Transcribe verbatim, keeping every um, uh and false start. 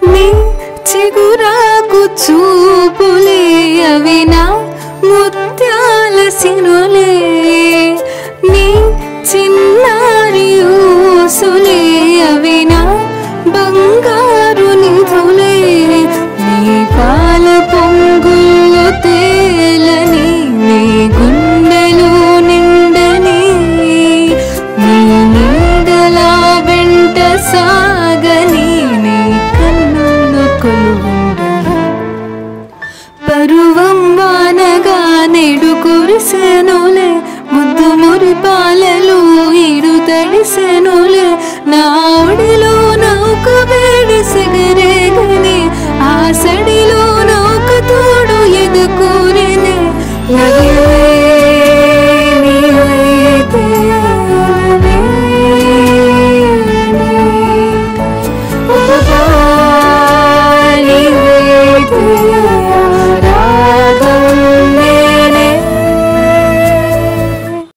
నీ చిగురాకు చూపులే అవి నా ముత్యాల సిరులే, నీ చిన్నారి ఊసులే అవి నా బంగారు నిధులే, నీ పాల పొంగులు తేలని నీ గుండెలు నిండని నీ నీడలా వెంట సా